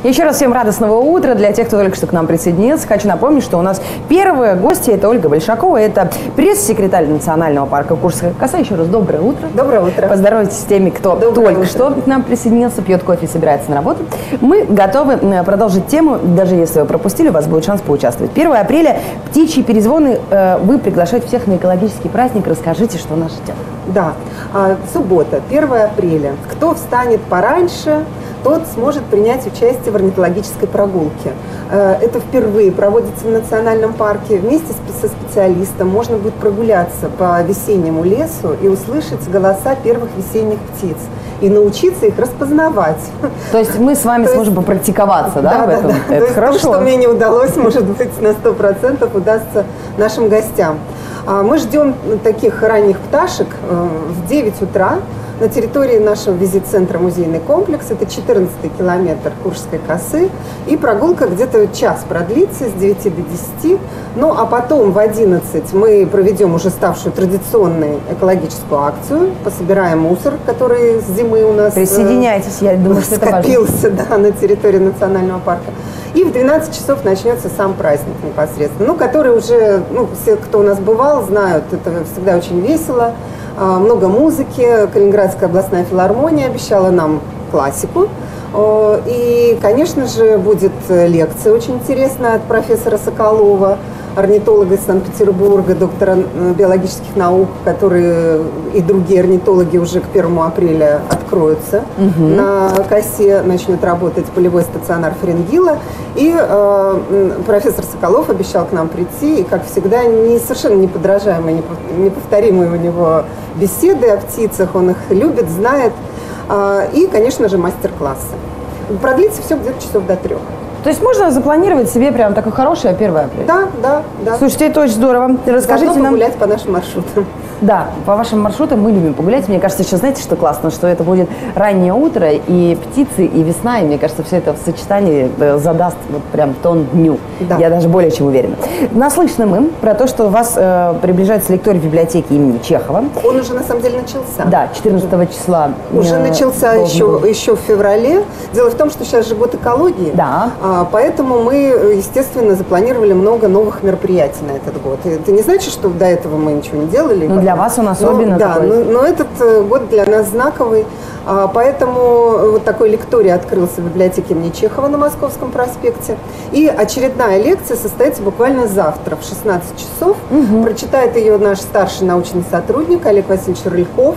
Еще раз всем радостного утра. Для тех, кто только что к нам присоединился, хочу напомнить, что у нас первые гости – это Ольга Большакова, это пресс-секретарь Национального парка Куршская коса. Еще раз доброе утро. Доброе утро. Поздоровайтесь с теми, кто только что к нам присоединился, пьет кофе и собирается на работу. Мы готовы продолжить тему, даже если вы пропустили, у вас будет шанс поучаствовать. 1 апреля – птичьи перезвоны. Вы приглашаете всех на экологический праздник. Расскажите, что нас ждет. Да, суббота, 1 апреля. Кто встанет пораньше, тот сможет принять участие в орнитологической прогулке. Это впервые проводится в национальном парке. Вместе со специалистом можно будет прогуляться по весеннему лесу и услышать голоса первых весенних птиц и научиться их распознавать. То есть мы с вами сможем попрактиковаться, да, в этом? Да. Это хорошо. То, что мне не удалось, может быть, на 100% удастся нашим гостям. Мы ждем таких ранних пташек в 9 утра на территории нашего визит-центра «Музейный комплекс». Это 14-й километр Куршской косы. И прогулка где-то час продлится с 9 до 10. Ну, а потом в 11 мы проведем уже ставшую традиционной экологическую акцию. Пособираем мусор, который с зимы у нас присоединяйтесь, я думаю, что это важно. Скопился, да, на территории национального парка. И в 12 часов начнется сам праздник непосредственно, ну, который уже, все, кто у нас бывал, знают, это всегда очень весело. Много музыки, Калининградская областная филармония обещала нам классику. И, конечно же, будет лекция очень интересная от профессора Соколова, орнитолога из Санкт-Петербурга, доктора биологических наук, которые и другие орнитологи уже к 1 апреля откроются. На косе начнет работать полевой стационар Ференгила. И профессор Соколов обещал к нам прийти. И, как всегда, совершенно неподражаемые, неповторимые у него беседы о птицах. Он их любит, знает. И, конечно же, мастер-классы. Продлится все где-то часов до 3. То есть можно запланировать себе прям такое хорошее 1 апреля? Да. Слушайте, это очень здорово. Расскажите нам... погулять по нашим маршрутам. Да, по вашим маршрутам мы любим погулять. Мне кажется, еще знаете, что классно, что это будет раннее утро, и птицы, и весна, и мне кажется, все это в сочетании задаст вот прям тон дню. Да. Я даже более чем уверена. Наслышаны мы про то, что у вас приближается лекторий в библиотеке имени Чехова. Он уже на самом деле начался. Да, 14 числа. Уже начался еще в феврале. Дело в том, что сейчас же год экологии. Да. Поэтому мы, естественно, запланировали много новых мероприятий на этот год. Это не значит, что до этого мы ничего не делали. Но для вас он особенно такой. Да, но этот год для нас знаковый. Поэтому вот такой лекторий открылся в библиотеке имени Чехова на Московском проспекте. И очередная лекция состоится буквально завтра в 16 часов. Прочитает ее наш старший научный сотрудник Олег Васильевич Рыльков.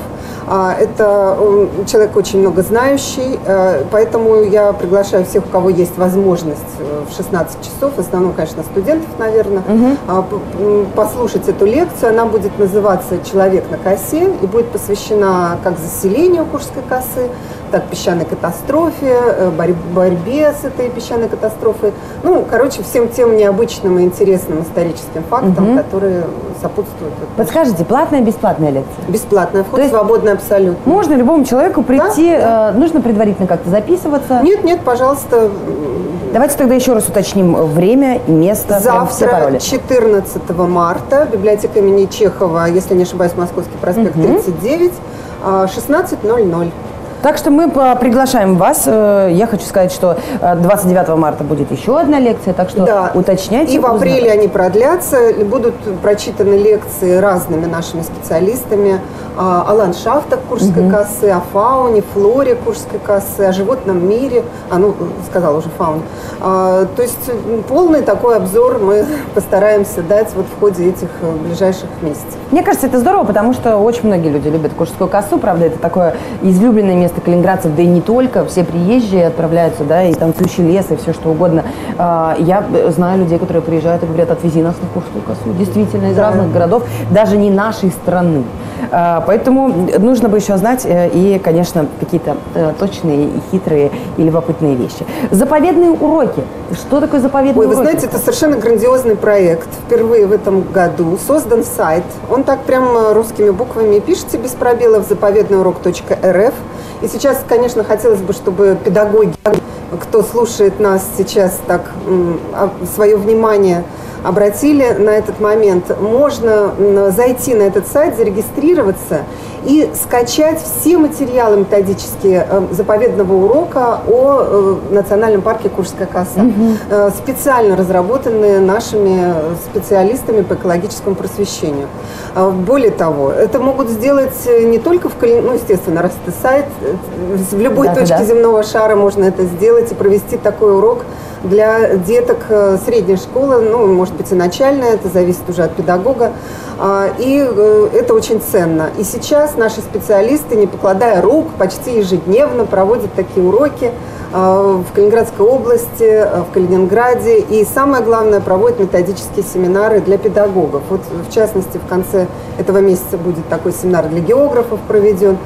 Это человек очень много знающий, поэтому я приглашаю всех, у кого есть возможность в 16 часов, в основном, конечно, студентов, наверное, послушать эту лекцию. Она будет называться «Человек на косе» и будет посвящена как заселению Куршской косы, так песчаной катастрофе, борьбе с этой песчаной катастрофой. Короче, всем тем необычным и интересным историческим фактам, которые сопутствуют. Подскажите, платная, бесплатная лекция? Бесплатная, вход свободный абсолютно. Можно любому человеку прийти, нужно предварительно как-то записываться? Нет, пожалуйста. Давайте тогда еще раз уточним время и место. Завтра, 14 марта, библиотека имени Чехова, если не ошибаюсь, Московский проспект 39, 16:00. Так что мы приглашаем вас. Я хочу сказать, что 29 марта будет еще одна лекция, так что уточняйте. И в апреле они продлятся. Будут прочитаны лекции разными нашими специалистами о ландшафтах Куршской косы, о фауне, флоре Куршской косы, о животном мире. Сказала уже фауне. То есть полный такой обзор мы постараемся дать вот в ходе этих ближайших месяцев. Мне кажется, это здорово, потому что очень многие люди любят Куршскую косу. Правда, это такое излюбленное место калининградцев, да и не только. Все приезжие отправляются, да, и танцующий лес, и все что угодно. Я знаю людей, которые приезжают и говорят: отвези нас на Куршскую косу. Действительно, из разных городов, даже не нашей страны. Поэтому нужно бы еще знать и, конечно, какие-то точные, и хитрые и любопытные вещи. Заповедные уроки. Что такое заповедные уроки? Вы знаете, это совершенно грандиозный проект. Впервые в этом году создан сайт. Он так прям русскими буквами пишется без пробелов: заповедныйурок.рф. И сейчас, конечно, хотелось бы, чтобы педагоги, кто слушает нас сейчас, так свое внимание обратили на этот момент, можно зайти на этот сайт, зарегистрироваться и скачать все материалы методические заповедного урока о национальном парке Куршская коса, специально разработанные нашими специалистами по экологическому просвещению. Более того, это могут сделать не только естественно, раз это сайт, в любой точке земного шара можно это сделать и провести такой урок для деток средней школы, может быть и начальная, это зависит уже от педагога. И это очень ценно. И сейчас наши специалисты, не покладая рук, почти ежедневно проводят такие уроки в Калининградской области, в Калининграде. И самое главное, проводят методические семинары для педагогов. Вот, в частности, в конце этого месяца будет такой семинар для географов проведен.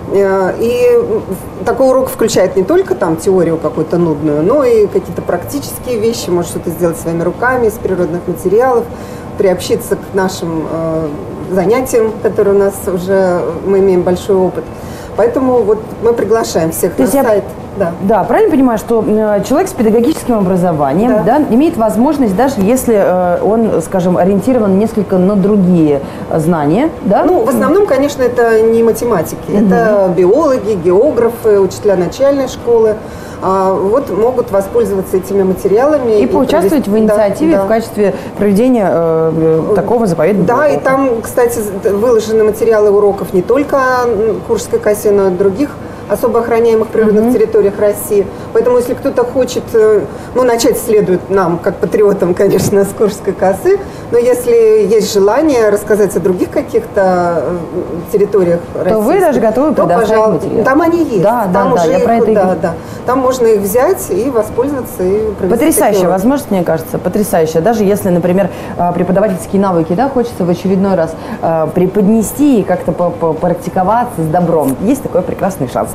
И такой урок включает не только там теорию какую-то нудную, но и какие-то практические вещи, может что-то сделать своими руками из природных материалов, приобщиться к нашим занятиям, которые у нас уже, мы имеем большой опыт. Поэтому вот мы приглашаем всех на сайт. Да, правильно понимаю, что человек с педагогическим образованием имеет возможность, даже если он, скажем, ориентирован несколько на другие знания, да? В основном, конечно, это не математики, это биологи, географы, учителя начальной школы. Вот могут воспользоваться этими материалами. И поучаствовать в инициативе в качестве проведения такого заповедного урока. Да, и там, кстати, выложены материалы уроков не только о Куршской косе, но и других особо охраняемых природных территориях России. Поэтому, если кто-то хочет, начать следует нам, как патриотам, конечно, с Куршской косы, но если есть желание рассказать о других каких-то территориях России, то вы даже готовы предоставить материалы. Там они есть. Там уже я про это и говорю. Там можно их взять и воспользоваться. И потрясающая возможность, мне кажется, потрясающая. Даже если, например, преподавательские навыки, хочется в очередной раз преподнести и как-то попрактиковаться с добром. Есть такой прекрасный шанс.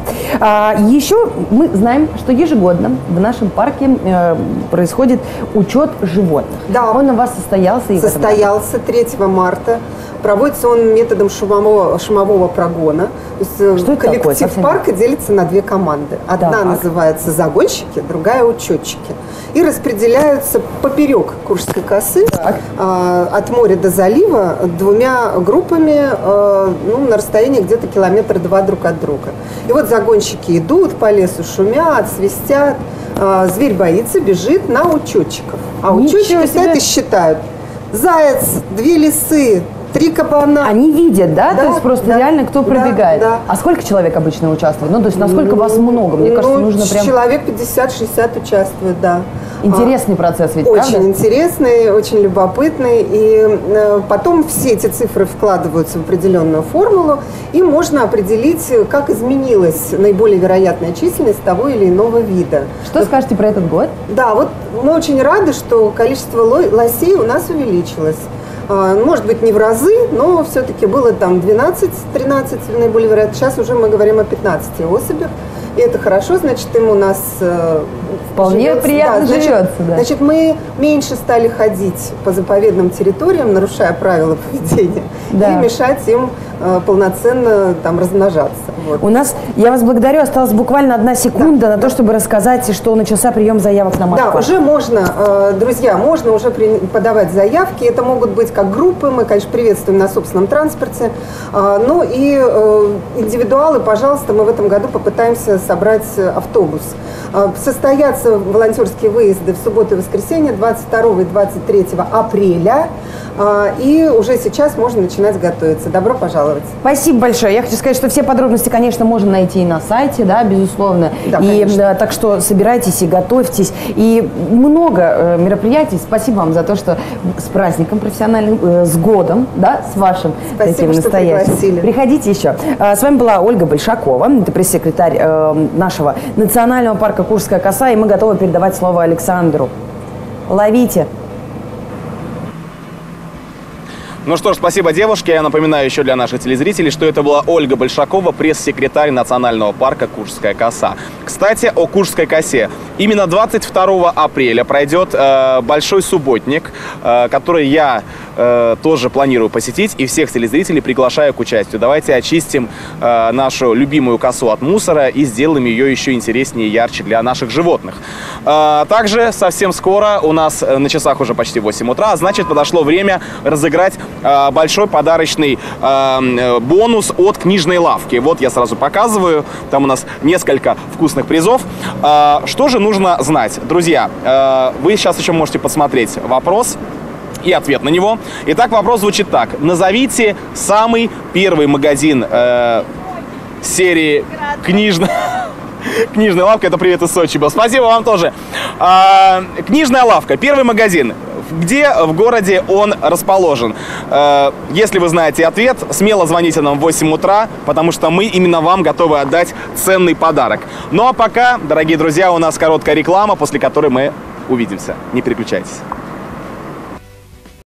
Еще мы знаем, что ежегодно в нашем парке происходит учет животных. Да. Он у вас состоялся? Состоялся 3 марта. Проводится он методом шумового прогона. То есть коллектив парка делится на 2 команды. Одна называется загонщики, другая учетчики. И распределяются поперек Куршской косы от моря до залива 2 группами на расстоянии где-то 1-2 километра друг от друга. И вот загонщики идут по лесу, шумят, свистят. Зверь боится, бежит на учетчиков. А учетчики стоят и считают. Заяц, 2 лисы, 3 кабана. Они видят, да? То есть просто реально кто пробегает. А сколько человек обычно участвует? То есть насколько вас много? Мне кажется, нужно прям... Человек 50-60 участвует, да. Интересный процесс ведь, очень правда? Интересный, очень любопытный. И потом все эти цифры вкладываются в определенную формулу, и можно определить, как изменилась наиболее вероятная численность того или иного вида. Что скажете про этот год? Да, вот мы очень рады, что количество лосей у нас увеличилось. Может быть, не в разы, но все-таки было там 12-13 наиболее вероятно. Сейчас уже мы говорим о 15 особях. И это хорошо, значит, им у нас вполне живется, приятно живется. Да. Значит, мы меньше стали ходить по заповедным территориям, нарушая правила поведения, и мешать им полноценно там размножаться. Вот. У нас, я вас благодарю, осталась буквально 1 секунда на то, чтобы рассказать, что начался прием заявок на Москву. Да, уже можно, друзья, можно уже подавать заявки. Это могут быть как группы, мы, конечно, приветствуем на собственном транспорте. Ну и индивидуалы, пожалуйста, мы в этом году попытаемся собрать автобус. Состоятся волонтерские выезды в субботу и воскресенье 22 и 23 апреля. И уже сейчас можно начинать готовиться. Добро пожаловать. Спасибо большое. Я хочу сказать, что все подробности, конечно, можно найти и на сайте, да, безусловно. Да, и так что собирайтесь и готовьтесь. И много мероприятий. Спасибо вам за то, что с праздником профессиональным, с годом, да, с вашим таким настоящим. Приходите еще. С вами была Ольга Большакова, это пресс-секретарь нашего национального парка Куршская коса, и мы готовы передавать слово Александру. Ловите. Ну что ж, спасибо, девушке. Я напоминаю еще для наших телезрителей, что это была Ольга Большакова, пресс-секретарь национального парка Куршская коса. Кстати, о Куршской косе. Именно 22 апреля пройдет большой субботник, который я тоже планирую посетить, и всех телезрителей приглашаю к участию. Давайте очистим нашу любимую косу от мусора и сделаем ее еще интереснее и ярче для наших животных. Также совсем скоро, у нас на часах уже почти 8 утра, значит, подошло время разыграть большой подарочный бонус от книжной лавки. Вот я сразу показываю, там у нас несколько вкусных призов. Что же нужно знать? Друзья, вы сейчас еще можете посмотреть вопрос и ответ на него. Итак, вопрос звучит так. Назовите самый первый магазин серии Книжная лавка. Это привет из Сочи был. Спасибо вам тоже. Книжная лавка. Первый магазин. Где в городе он расположен? Если вы знаете ответ, смело звоните нам в 8 утра, потому что мы именно вам готовы отдать ценный подарок. Ну а пока, дорогие друзья, у нас короткая реклама, после которой мы увидимся. Не переключайтесь.